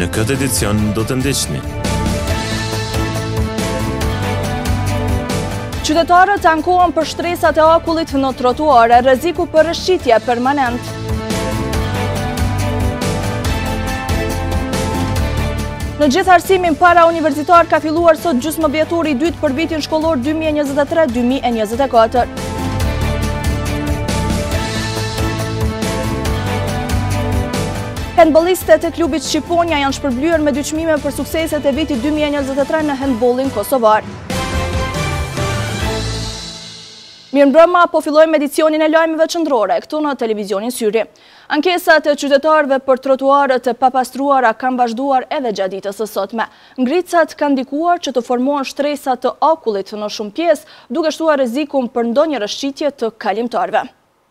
Në këtë edicion do të ndiqni. Qytetarët ankohen për shtresat e akullit në trotuare, rreziku për rrëshqitje permanent. Në gjithë arsimin para universitar ka filluar sot gjysmëvjetori i dytë për vitin shkollor 2023-2024. Handballistët e klubit Shqiponia janë shpërblyer me 2 çmime për sukseset e vitit 2023 në handballin kosovar. Mirëmbrëma, po fillojmë edicionin e lajmeve qendrore këtu në televizionin Syri. Ankesat e qytetarëve për trotuarët e papastruara kanë vazhduar edhe gjatë ditës së sotme. Ngricat kanë ndikuar që të formohen shtresa të akullit në shumë pjesë, duke shtuar rrezikun për ndonjë rrëshqitje të kalimtarëve.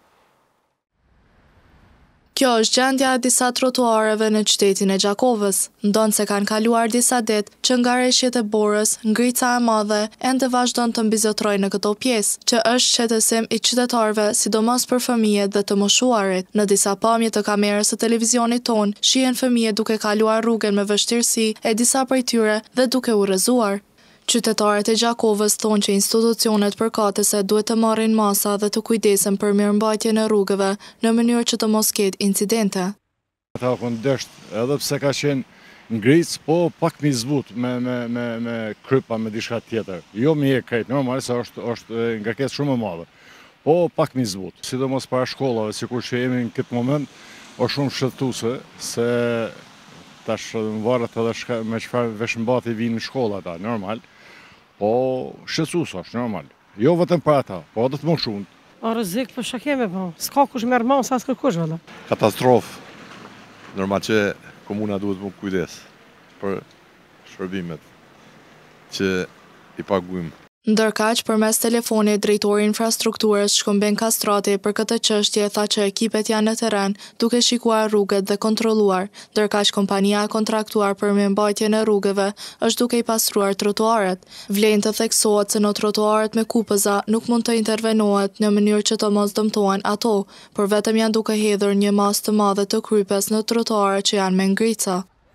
Kjo është gjendja e disa trotuareve në qytetin e Gjakovës, ndonë se kanë kaluar disa ditë që nga rreshjet e Borës, ngrica e madhe ende vazhdon të mbizotrojë në këto pjesë, që është shqetësim i qytetarëve, sidomos për fëmijët dhe të moshuarit. Në disa pamje të kamerës së televizionit ton, shihen fëmijë duke kaluar rrugën me vështirësi e disa prej tyre dhe duke u rrëzuar. Qytetarët e Gjakovës thonë që institucionet përkatëse duhet të marrin masa dhe të kujdesen për mirëmbajtjen e rrugëve në mënyrë që të mos ketë incidente. Ata kanë dësht, edhe pse ka qenë ngric, po pak mi zbut me krypa, me diçka tjetër. Jo mi e krejt, normal se është ngarkesë shumë e madhe. Po pak mi zbut. Sidomos para shkollave, sikur që jemi në këtë moment, është shumë shqetëtuese se tash varet edhe me çfarë veshmbati vinë në shkolla ata, normal. Po shqetësues është normal. Jo vetëm për ata, po edhe të moshuar. O rrezik po çka kemi po. S'ka kush merr masa as kërkush valla. Katastrofë. Normal që komuna duhet më kujdes për shërbimet që i paguajmë. Ndërkaq, përmes telefonit, drejtori i infrastrukturës Shkëmbën Kastrati për këtë çështje tha që ekipet janë në terren duke shikuar rrugët dhe kontrolluar, ndërkaq kompania e kontraktuar për mirëmbajtjen e rrugëve është duke i pastruar trotuaret. Vlen të theksohet se në trotuaret me kupëza nuk mund të intervenohet në mënyrë që të mos dëmtohen ato, por vetëm janë duke hedhur një masë të madhe të krypes në trotuaret që janë me ngrica.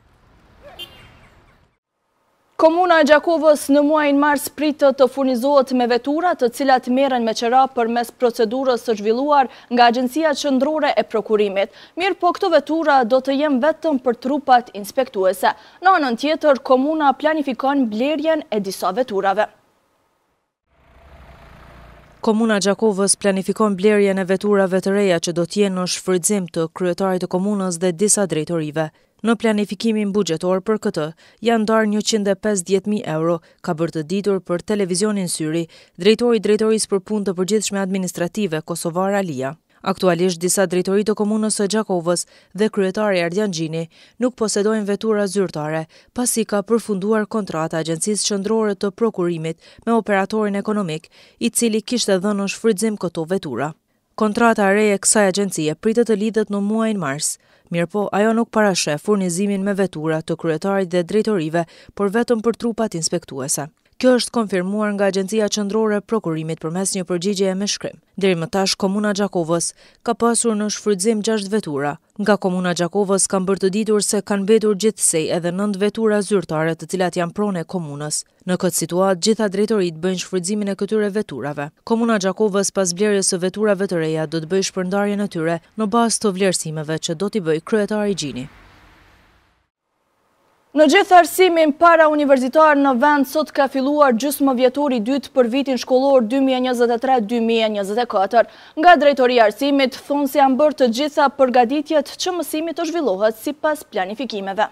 Komuna e Gjakovës në muajin mars pritet të furnizohet me vetura të cilat merren me qera përmes procedurës së zhvilluar nga Agjencia Qendrore e Prokurimit. Mirë, po këto vetura do të jenë vetëm për trupat inspektuese. Në anën tjetër, komuna planifikon blerjen e disa veturave. Komuna e Gjakovës planifikon blerjen e veturave të reja që do të jenë në shfrytëzim të kryetarit të komunës dhe disa drejtorive. Në planifikimin buxhetor për këtë, janë ndarë 150.000 euro, ka bërë të ditur për televizionin Syri, drejtori i Drejtorisë për Punë të Përgjithshme Administrative Kosovar Alia. Aktualisht disa drejtori të komunës së Gjakovës dhe kryetari Ardian Gjini nuk posedojnë vetura zyrtare, pasi ka përfunduar kontrata Agjencisë Qendrore të Prokurimit me operatorin ekonomik, i cili kishte dhënë në shfrytëzim këto vetura. Kontrata e re e kësaj agjencie pritet të lidhet në muajin mars. Mirëpo, ajo nuk parasheh furnizimin me vetura të kryetarit dhe drejtorive, por vetëm për trupat inspektuese. Kjo është konfirmuar nga Agjencia Qendrore e Prokurimit përmes një përgjigjeje me shkrim. Deri më tash, Komuna e Gjakovës ka pasur në shfrytëzim 6 vetura. Nga Komuna e Gjakovës kanë bërë të ditur se kanë mbetur gjithsej edhe 9 vetura zyrtare të cilat janë pronë e komunës. Në këtë situatë, gjitha drejtoritë bëjnë shfrytëzimin e këtyre veturave. Komuna e Gjakovës pas blerjes së veturave të reja do të bëjë shpërndarjen e tyre në bazë të vlerësimeve që do t'i bëjë kryetari Gjini. Në gjithë arsimin para universitar në vend sot ka filluar gjysmëvjetori i dytë për vitin shkollor 2023-2024. Nga drejtoria e arsimit thonë se janë bërë të gjitha përgatitjet që mësimi të zhvillohet sipas planifikimeve.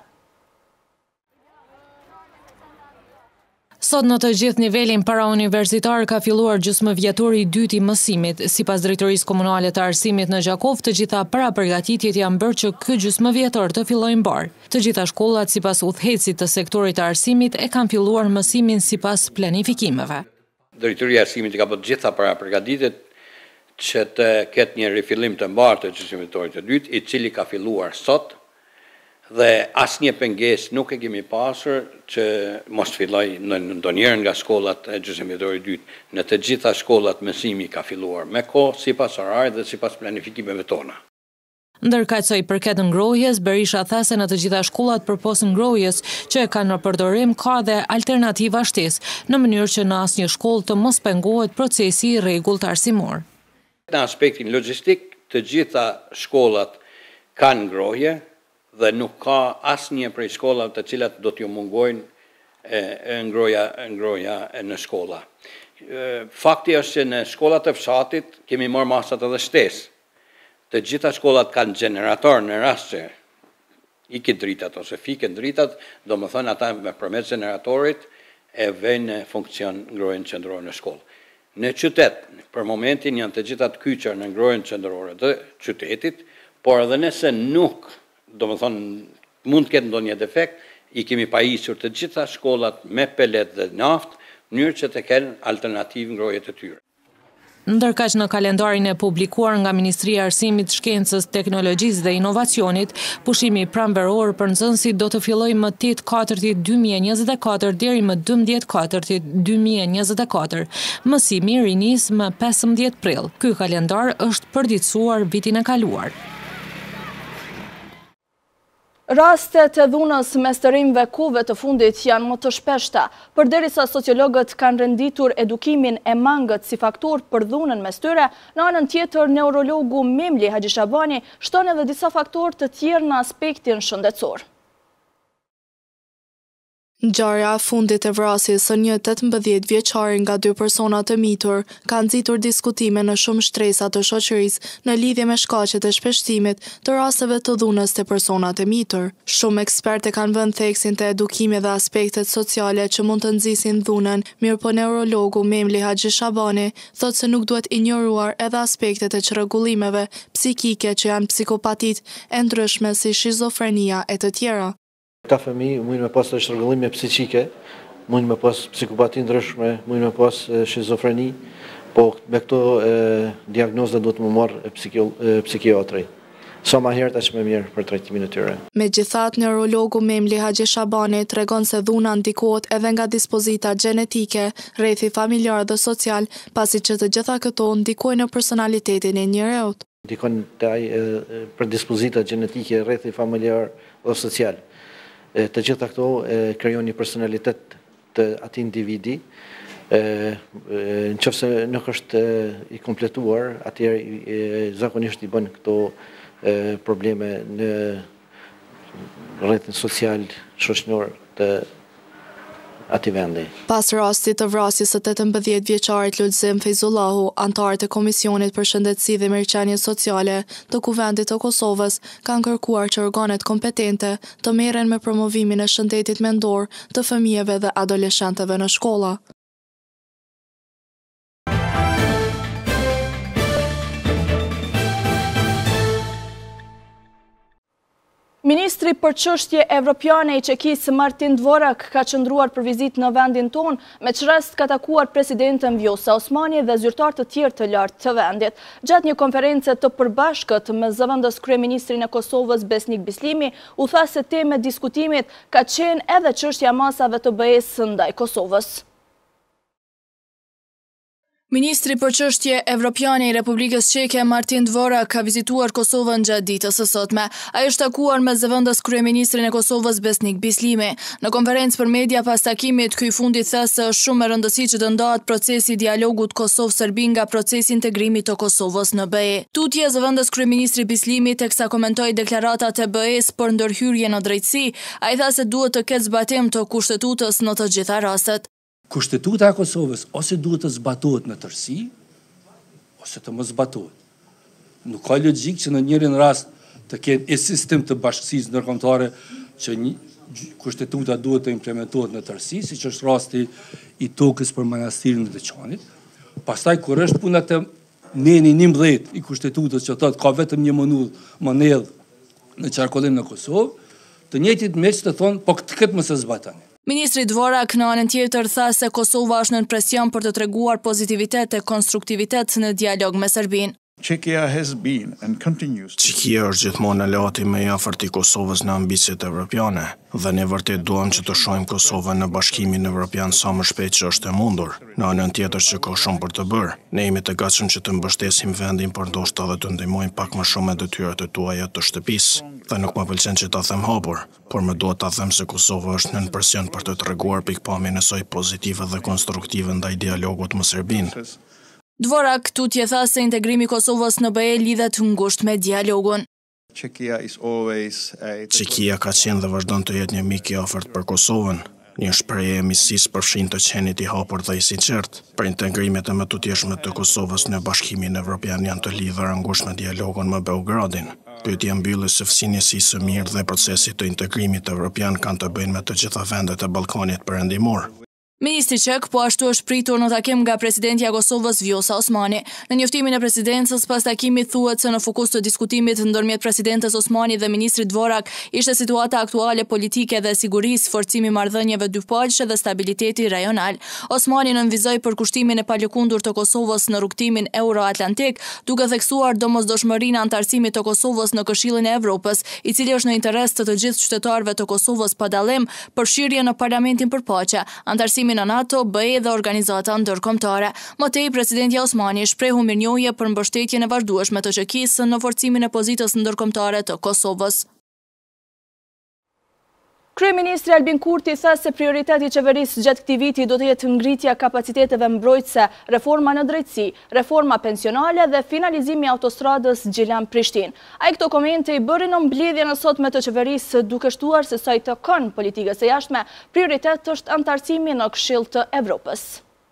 Sot në të gjithë nivelin parauniversitar ka filluar gjysmëvjetori i dytë i mësimit. Sipas drejtorisë komunale të arsimit në Gjakov, të gjitha parapërgatitjet janë bërë që ky gjysmëvjetor të fillojë mbar. Të gjitha shkollat sipas udhëhecit të sektorit të arsimit e kanë filluar mësimin sipas planifikimeve. Drejtoria e arsimit ka bërë të gjitha parapërgatitjet që të ketë një rifillim të mbarë të gjysmëvjetorit të dytë, i cili ka filluar sot. Dhe asnjë pengesë nuk e kemi pasur që mos filloj në ndonjëherë nga shkollat e gjysmëvjetorit dytë. Në të gjitha shkollat mësimi ka filluar me kohë, sipas orarit dhe sipas planifikimeve tona. Ndërka që i përket ngrohjes, Berisha tha se në të gjitha shkollat përpos ngrohjes që kanë në përdorim ka dhe alternativa shtesë, në mënyrë që në asnjë shkollë të mos pengohet procesi i rregullt arsimor. Në aspektin logjistik, të gjitha shkollat kanë ngrohje dhe nuk ka asnjë prej shkollave të cilat do t'ju mungojnë ngrohja në shkolla. Fakti është që në shkollat e fshatit kemi marrë masat edhe shtesë. Të gjitha shkollat kanë generator në rast që ikin dritat ose fiken dritat, do më thënë ata me përmes generatorit e vënë në funksion ngrohjen qendrore në shkollë. Në qytet, për momentin janë të gjitha të kyçur në ngrohjen qendrore të qytetit, por edhe nëse nuk, do më thënë, mund të ketë ndonjë defekt, i kemi pajisur të gjitha shkollat me pelet dhe naftë, në mënyrë që të kenë alternativë ngrohje të tyre. Ndërkaq në kalendarin e publikuar nga Ministria e Arsimit, Shkencës, Teknologjisë dhe Inovacionit, pushimi pranveror për nxënësit do të fillojë më 8 Kortit 2024 deri më 12 Kortit 2024. Mësimi rinis më 15 prill. Ky kalendar është përditësuar vitin e kaluar. Rastet e dhunës mes të rinjve kohëve të fundit janë më të shpeshta, përderisa sociologët kanë renditur edukimin e mangët si faktor për dhunën mes tyre, në anën tjetër neurologu Memli Haxhishabani shton edhe disa faktorë të tjerë në aspektin shëndetësor. Ngjarja e fundit e vrasjes së një 18 vjeçari nga 2 persona të mitur ka nxitur diskutime në shumë shtresa të shoqërisë në lidhje me shkaqet e shpeshtimit të rasteve të dhunës te personat e mitur. Shumë ekspertë kanë vënë theksin te edukimi dhe aspektet sociale që mund të nxisin dhunën, mirëpo neurologu Memli Haxhishabani thotë se nuk duhet injoruar edhe aspektet e çrregullimeve psikike që janë psikopatit e ndryshme si shizofrenia e të tjera. Ka fëmijë mund me pas shtrëngëllime psiqike, mund me pas psikopati ndryshme, mund me pas shizofreni, po me këto diagnoza duhet më marrë psikiatri. Sa më herët aq më mirë për trajtimin e tyre. Megjithatë, neurologu Memli Haxhishabani tregon se dhuna ndikohet edhe nga dispozita gjenetike, rrethi familjar dhe social, pasi që të gjitha këto ndikojnë në personalitetin e njeriut. Ndikojnë për dispozita gjenetike, rrethi familjar dhe social. Të gjitha këto krijon një personalitet të atij individi, nëse nuk është i kompletuar, atëherë zakonisht i bën këto probleme në rrethin social, shoqëror të atij vendi. Pas rastit të vrasjes së 18 vjeçarit Lulzim Fejzullahu, antarët e Komisionit për Shëndetësi dhe Mirëqenie Sociale të Kuvendit të Kosovës kanë kërkuar që organet kompetente të merren me promovimin e shëndetit mendor të fëmijëve dhe adoleshentëve në shkolla. Ministri për çështje evropiane i Çekisë Martin Dvorak ka qëndruar për vizitë në vendin tonë, me çrast ka takuar presidenten Vjosa Osmani dhe zyrtar të tjerë të lartë të vendit. Gjatë një konference të përbashkët me zëvendës kryeministrin e Kosovës Besnik Bislimi, u tha se tema e diskutimit ka qenë edhe çështja masave të BE-s ndaj Kosovës. Ministri për çështje evropiane i Republikës Çeke Martin Dvorak ka vizituar Kosovën gjatë ditës së sotme. Ai është takuar me zëvendës kryeministrin e Kosovës Besnik Bislimi. Në konferencë për media pas takimit, ky i fundit tha se është shumë e rëndësishme që të ndahet procesi i dialogut Kosovë-Serbi nga procesi i integrimit të Kosovës në BE. Tutje zëvendës kryeministri Bislimi teksa komentoi deklaratat e BE-s për ndërhyrje në drejtësi, ai tha se duhet të ketë zbatim të kushtetutës në të gjitha rastet. Kushtetuta e Kosovës ose duhet të zbatohet në tërësi, ose të mos zbatohet. Nuk ka logjik që në njërin rast të ketë një sistem të bashkësisë ndërkombëtare që kushtetuta duhet të implementohet në tërësi, siç është rasti i tokës për manastirin e Deçanit. Pastaj kur është puna të neni 11 i kushtetutës që thotë ka vetëm një monedh në qarkullim në Kosovë, të njëjtit meç të thonë po këtë mos e zbatoni. Ministri Dvorak në anën tjetër tha se Kosova është nën presion për të treguar pozitivitet e konstruktivitet në dialog me Serbinë. Czechia has been and continues. Çekia është gjithmonë aleati më i afërt i Kosovës në ambicet evropiane dhe ne vërtet duam që të shohim Kosovën në Bashkimin Evropian sa më shpejt që është e mundur. Në anën tjetër që ka shumë për të bërë. Ne jemi të gatshëm që të mbështesim vendin, por ndoshta edhe të ndihmojmë pak më shumë me detyrat e tuaja të shtëpisë. Dhe nuk më pëlqen që ta them hapur, por më duhet ta them se Kosova është nën presion për të treguar pikpamjen e saj pozitive dhe konstruktive ndaj dialogut me Serbinë. Dvorak tutje tha se integrimi i Kosovës në BE lidhet ngushtë me dialogun. Çekia ka qenë dhe vazhdon të jetë një mik i afërt për Kosovën, një shprehje e miqësisë përfshin të qenit i hapur dhe i sinqert. Për integrimet e më të tjeshme të Kosovës në Bashkimin Evropian janë të lidhura ngushtë me dialogun me Beogradin. Pyetja mbyllës së fësinjësisë së mirë dhe procesit të integrimit evropian kanë të bëjnë me të gjitha vendet e Ballkanit Perëndimor. Ministri Çek po ashtu është pritur në takim nga presidenti i Kosovës Vjosa Osmani. Në njoftimin e presidencës pas takimit thuhet se në fokus të diskutimit ndërmjet presidentes Osmani dhe ministrit Dvorak ishte situata aktuale politike dhe sigurisë, forcimi i marrëdhënieve dypalëshe dhe stabiliteti rajonal. Osmani nënvizoi për kushtimin e palëkundur të Kosovës në rrugtimin euro-atlantik, duke theksuar domosdoshmërinë e antarësimit të Kosovës në Këshillin e Evropës, i cili është në interes të gjithë qytetarëve të Kosovës pa dallim, përfshirje në Parlamentin për Paqe, antarësimi në NATO, BE dhe organizata ndërkombëtare. Më tej, presidenti Osmani shprehu mirënjohje për mbështetjen e vazhdueshme të Çekisë në forcimin e pozitës ndërkombëtare të Kosovës. Kryeministri Albin Kurti tha se prioriteti i qeverisë gjatë këtij viti do të jetë ngritja kapaciteteve mbrojtëse, reforma në drejtësi, reforma pensionale dhe finalizimi i autostradës Gjilan-Prishtinë. Ai këto komente i bëri në mbledhjen e sotme të qeverisë, duke shtuar se sa i takon politikës së jashtme, prioritet është antarësimi në Këshill të Evropës.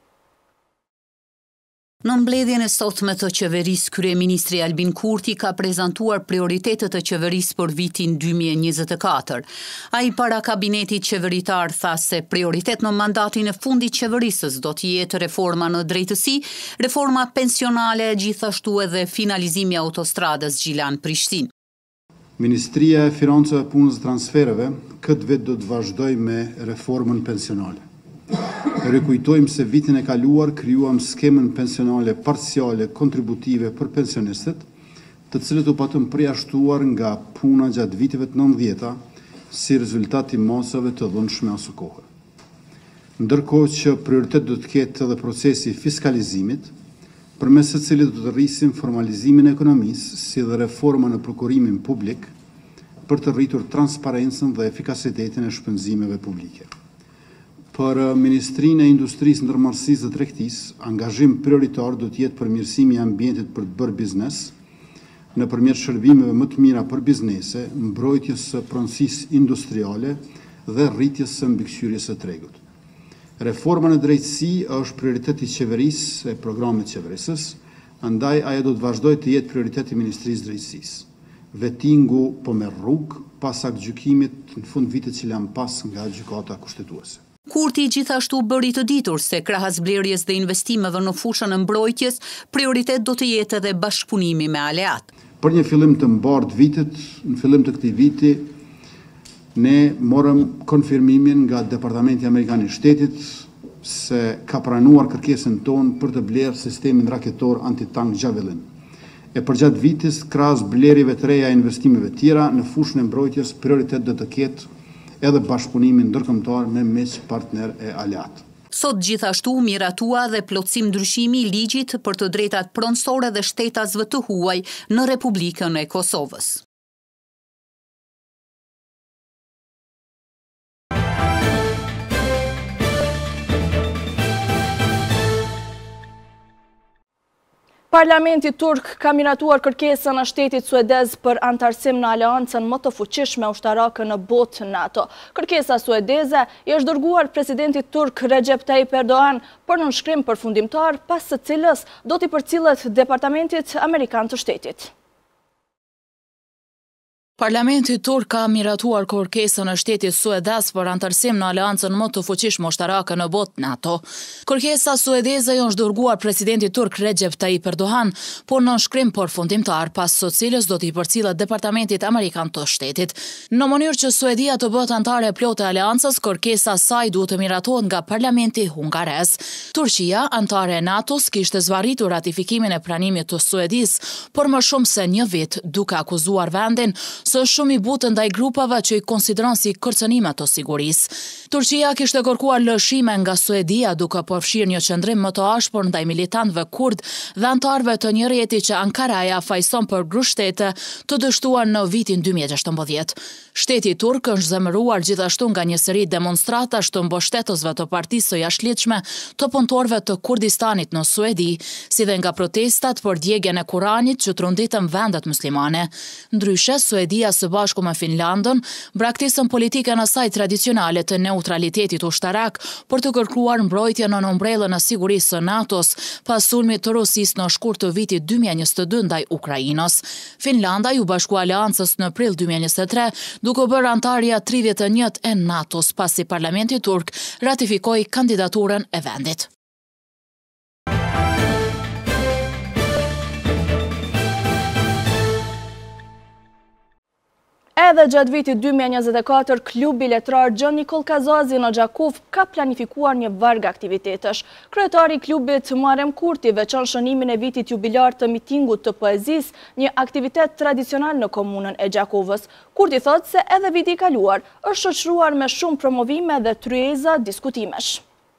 Në mbledhjen e sotme të qeverisë, kryeministri Albin Kurti ka prezantuar prioritetet e qeverisë për vitin 2024. Ai para kabinetit qeveritar tha se prioritet në mandatin e fundit qeverisës do të jetë reforma në drejtësi, reforma pensionale, gjithashtu edhe finalizimi i autostradës Gjilan-Prishtinë. Ministria e Financave, Punës dhe Transfereve këtë vit do të vazhdoj me reformën pensionale. Rikujtojmë se vitin e kaluar krijuam skemën pensionale parciale kontributive për pensionistët, të cilët u patën përjashtuar nga puna gjatë viteve të 90-ta si rezultat i masave të dhunshme aso kohë. Ndërkohë që prioritet do të ketë edhe procesi i fiskalizimit, përmes së cilit do të rrisim formalizimin e ekonomisë, si dhe reforma në prokurimin publik për të rritur transparencën dhe efikasitetin e shpenzimeve publike. Për Ministrinë e Industrisë, Ndërmarrësisë dhe Tregtisë, angazhim prioritar do të jetë përmirësimi i ambientit për të bërë biznes, nëpërmjet shërbimeve më të mira për biznese, mbrojtjes së pronësisë industriale dhe rritjes së mbikëqyrjes së tregut. Reforma në drejtësi është prioritet i qeverisë e programit qeverisës, andaj ajo do të vazhdojë të jetë prioritet i Ministrisë Drejtësisë. Vettingu po merr rrugë pas aktgjykimit në fund vitit që lan pas nga gjykata kushtetuese. Kurti gjithashtu bëri të ditur se krahas blerjes dhe investimeve në fushën e mbrojtjes, prioritet do të jetë edhe bashkëpunimi me aleat. Për një fillim të mbartë vitit, në fillim të këtij viti, ne morëm konfirmimin nga Departamenti Amerikan i Shtetit se ka pranuar kërkesën tonë për të blerë sistemin raketor antitank Javelin. E përgjatë vitit, krahas blerjeve të reja e investimeve tjera, në fushën e mbrojtjes, prioritet do të ketë edhe bashkëpunimin ndërkombëtar me mes partner e aleat. Sot gjithashtu miratua dhe plotësim ndryshimi i ligjit për të drejtat pronësore dhe shtetasve të huaj në Republikën e Kosovës. Parlamenti turk ka miratuar kërkesën e shtetit suedez për antarësim në aleancën më të fuqishme ushtarake në botë NATO. Kërkesa suedeze i është dërguar presidentit turk Recep Tayyip Erdogan për nënshkrim përfundimtar, pas së cilës do t'i përcillet Departamentit Amerikan të Shtetit. Parlamenti turk ka miratuar kërkesën e shtetit suedez për antarësim në aleancën më të fuqishme ushtarake në botë NATO. Kërkesa suedeze është dërguar presidentit turk Recep Tayyip Erdogan, por në shkrim përfundimtar, pas së cilës do t'i përcillet Departamentit Amerikan të Shtetit. Në mënyrë që Suedia të bëhet anëtare plotë e aleancës, kërkesa saj duhet të miratohet nga Parlamenti hungarez. Turqia, anëtare e NATO-s, kishte zvarritur ratifikimin e pranimit të Suedisë për më shumë se një vit, duke akuzuar vendin së shumë i butë ndaj grupave që i konsideron si kërcënime të sigurisë. Turqia kishte kërkuar lëshime nga Suedia duke përfshirë një qendrim më të ashpër ndaj militantëve kurd dhe anëtarëve të një rrjeti që Ankaraja fajson për grushtete të dështuar në vitin 2016. Shteti turk është zemëruar gjithashtu nga një seri demonstratash të mbështetësve të partisë së jashtëligjshme të punëtorëve të Kurdistanit në Suedi, si dhe nga protestat për djegjen e Kuranit që tronditën vendet muslimane. Ndryshe, Suedia së bashku me Finlandën braktisën politikën e saj tradicionale të neutralitetit ushtarak për të kërkuar mbrojtjen në umbrellën e sigurisë së NATO-s pas sulmit të Rusisë në shkurt të vitit 2022 ndaj Ukrainës. Finlanda ju bashkua aleancës në prill 2023 duke bërë antarja 31 e NATO-s pasi Parlamenti turk ratifikoi kandidaturën e vendit. Edhe gjatë vitit 2024, klubi letrar Gjon Nikol Kazazi në Gjakov ka planifikuar një varg aktivitetesh. Kryetari i klubit Muharrem Kurti veçon shënimin e vitit jubilar të mitingut të poezisë, një aktivitet tradicional në komunën e Gjakovës. Kurti thotë se edhe viti i kaluar është shoqëruar me shumë promovime dhe tryeza diskutimesh.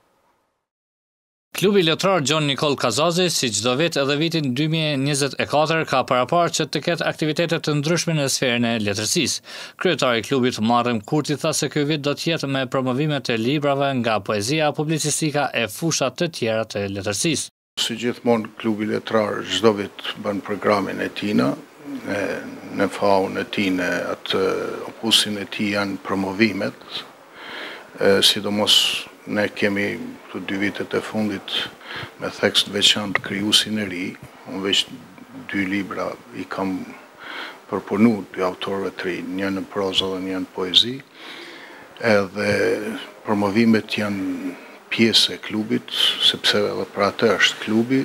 Klubi letrar Gjon Nikol Kazazi, si çdo vit edhe vitin 2024, ka paraparë që të ketë aktivitete të ndryshme në sferën e letërsisë. Kryetari i klubit Muharrem Kurti tha se ky vit do të jetë me promovime të librave nga poezia, publicistika e fusha të tjera të letërsisë. Si gjithmonë, klubi letrar çdo vit bën programin e tina, në faun e tij, në atë opusin e tij janë promovimet, sidomos ne kemi të 2 vitet e fundit me tekst veçantë Krijuesin e ri, unë veç 2 libra i kam përpunu 2 autorëve të rinj, një në prozë dhe një në poezi, edhe promovimet janë pjesë e klubit, sepse edhe për atë është klubi.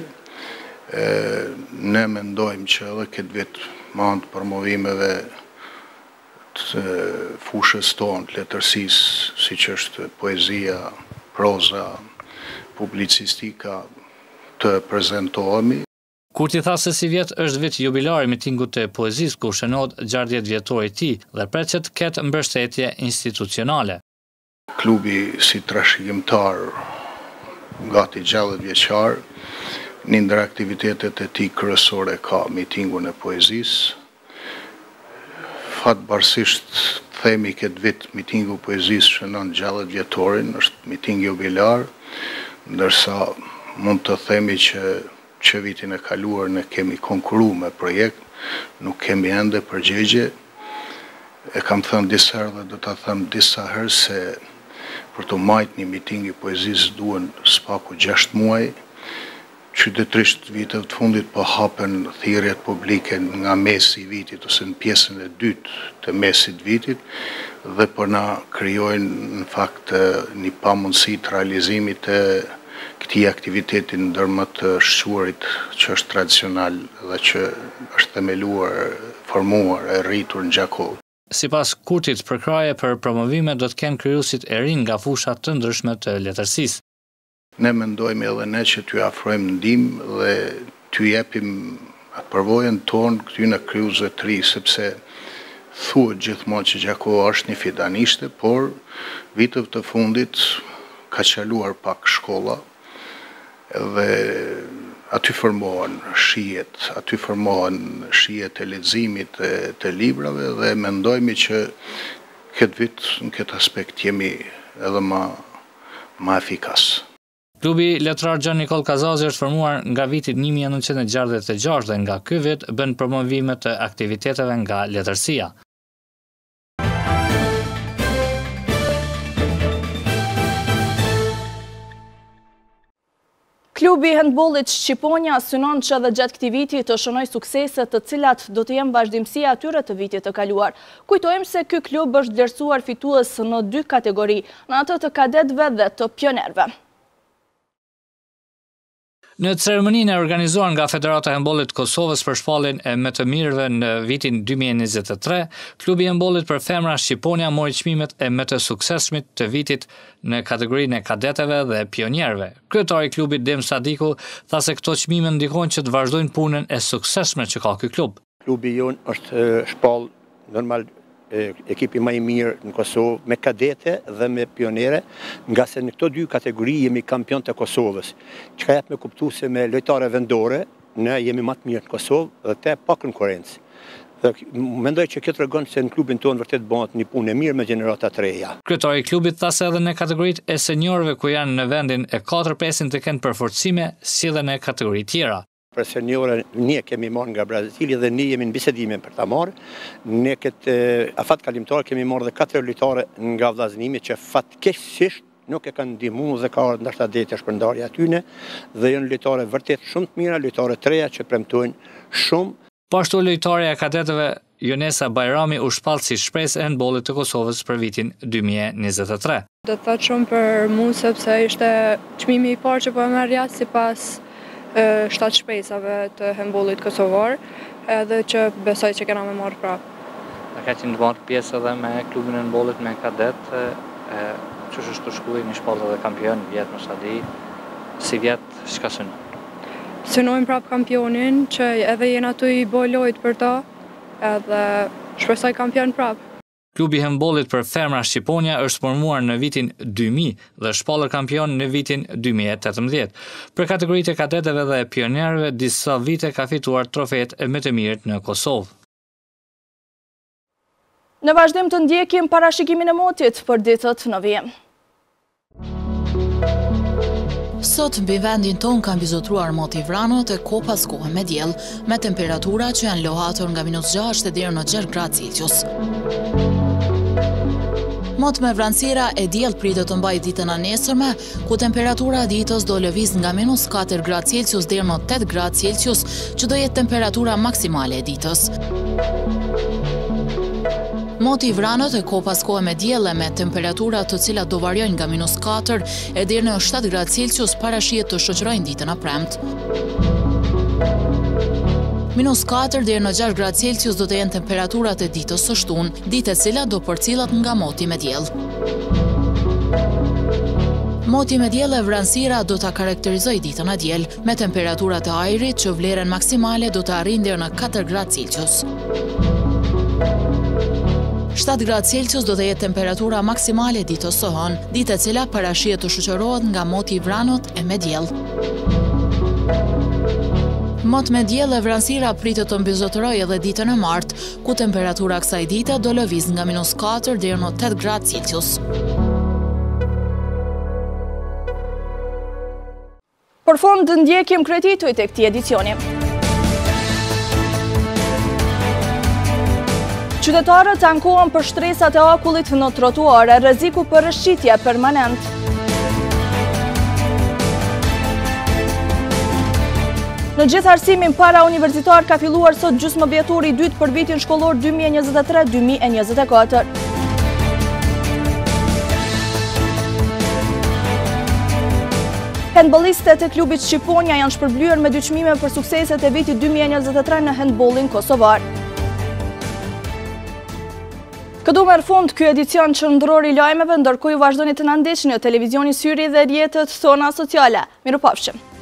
Ne mendojmë që edhe këtë vit me anë të promovimeve të fushës tonë, letërsisë, siç është poezia, proza, publicistika, të prezentohemi. Kurti tha se si vjet është vit jubilar i mitingut të poezisë ku shënohet 60 vjetori i tij dhe pret që të ketë mbështetje institucionale. Klubi si trashëgimtar gati 60 vjeçar, një ndër aktivitetet e tij kryesore ka mitingun e poezisë. Fatbarësisht themi këtë vit mitingu poezisë shënon 60 vjetorin, është miting jubilar, ndërsa mund të themi që vitin e kaluar ne kemi konkuru me projekt, nuk kemi ende përgjigje. E kam thënë disa herë dhe do ta them disa herë se për të majtë një miting i poezisë duhen spaku 6 muaj. Qytetërisht viteve të fundit po hapen thirrjet publike nga mesi i vitit ose në pjesën e dytë të mesit vitit dhe po na krijojnë në fakt një pamundësi të realizimit të këtij aktiviteti ndër më të shquarit që është tradicional dhe që është themeluar, formuar e rritur në Gjakovë. Sipas Kurtit, përkraje për promovime do të kenë krijuesit e rinj nga fusha të ndryshme të letërsisë. Ne mendojmë edhe ne që t'ju afrojmë ndihmë dhe t'ju jepim atë përvojën tonë këtyre krijuesve të ri, sepse thuhet gjithmonë që Gjakova është një fidanishte, por viteve të fundit ka qaluar pak shkolla dhe aty formohen shijet e leximit të librave dhe mendojmë që këtë vit në këtë aspekt jemi edhe më efikas. Klubi letrar Gjon Nikol Kazazi është formuar nga viti 1966 dhe nga ky vit bën promovime të aktiviteteve nga letërsia. Klubi handbollit Shqiponia synon që edhe gjatë këtij viti të shënoj suksese të cilat do të jenë vazhdimësia atyre të vitit të kaluar. Kujtojmë se ky klub është vlerësuar fitues në 2 kategori, në atë të kadetëve dhe të pionerëve. Në ceremoninë e organizuar nga Federata e Handbollit Kosovës për shpalljen e më të mirëve në vitin 2023, klubi i handbollit për femra Shqiponia mori çmimet e më të suksesshmit të vitit në kategorinë e kadetëve dhe pionierëve. Kryetari i klubit Dem Sadiku tha se këto çmime ndikojnë që të vazhdojnë punën e suksesshme që ka ky klub. Klubi jon është shpall normal ekipi më i mirë në Kosovë me kadete dhe me pionere, nga se në këto 2 kategori jemi kampion të Kosovës. Çka jep me kuptu se me lojtare vendore, ne jemi më të mirë në Kosovë dhe te pa konkurrencë. Dhe mendoj që kjo tregon se në klubin tonë vërtet bëhet një punë e mirë me gjenerata të reja. Kryetari i klubit tha se edhe në kategoritë e seniorëve ku janë në vendin e 4-5 të kenë përforcime, si dhe në kategori tjera. Për seniorë, ne kemi marrë nga Brazili dhe ne jemi në bisedime për ta marrë. Ne këtë afat kalimtar kemi marrë dhe 4 lojtare nga vllazënimi që fatkeqësisht nuk e kanë ndihmuar dhe ka ardhur ndoshta deti shpërndarja atyne dhe janë lojtare vërtet shumë të mira, lojtare të reja që premtojnë shumë. Po ashtu lojtarja e kadetëve Jonesa Bajrami u shpall si shpresë e handbollit të Kosovës për vitin 2023. Do të thotë shumë për mua sepse ishte çmimi i parë që po e merrja sipas 7 shpresave të handbollit kosovar, edhe që besoj që kena me marrë prapë. A ka qenë të marrë pjesë edhe me klubin e handbollit me kadet, që është të shkuj një shpallë dhe kampion, vjetë në Sadi, si vjetë, shka synon? Synojmë prapë kampionin, që edhe jenë aty i bojlojt për ta, edhe shpresoj kampion prapë. Klubi i handbollit për femra Shqiponia është formuar në vitin 2000 dhe shpallër kampion në vitin 2018. Për kategoritë e kadetëve dhe pionerëve, disa vite ka fituar trofejet e më të mirët në Kosovë. Në vazhdim të ndjekim parashikimin e motit për ditët në vijim. Sot mbi vendin ton kanë bizotruar moti vranot e kopas kohë me diell, me temperatura që janë lohatur nga -6 deri në 6 gradë Celsius. Mot me vranësira e diell pritet të mbajë ditën e nesërme, ku temperatura e ditës do lëviz nga -4 gradë Celsius deri në 8 gradë Celsius, që do jetë temperatura maksimale e ditës. Moti vranët e kopas kohë me dielle me temperatura të cilat do varjojnë nga -4 e deri në 7 gradë Celsius parashihet të shoqërojnë ditën e premtë. -4 deri në 6 gradë Celsius do të jenë temperaturat e ditës së shtunë, ditë e cila do përcillet nga moti me diell. Moti me diell e vranësira do ta karakterizojë ditën e diel, me temperaturat e ajrit që vlerën maksimale do të arrijnë deri në 4 gradë Celsius. 7 gradë Celsius do të jetë temperatura maksimale ditës së hënë, ditë e cila parashihet të shoqërohet nga moti i vranët e me diell. Mot me diell e vranësira pritet të mbizotërojë edhe ditën e martë, ku temperatura kësaj dite do lëviz nga -4 deri në 8 gradë Celsius. Për fund ndjekim kredituit e këtij edicioni. Qytetarët ankohen për shtresat e akullit në trotuare, rreziku për rrëshqitje permanent. Në gjithë arsimin para universitar ka filluar sot gjysmëvjetori i dytë për vitin shkollor 2023-2024. Handbollistët e klubit Shqiponia janë shpërblyer me 2 çmime për sukseset e vitit 2023 në handbollin kosovar. Këtu merr fund ky edicion qendror i lajmeve, ndërkohë ju vazhdoni të na ndiqni në televizionin Syri dhe rrjetet tona sociale. Mirupafshim.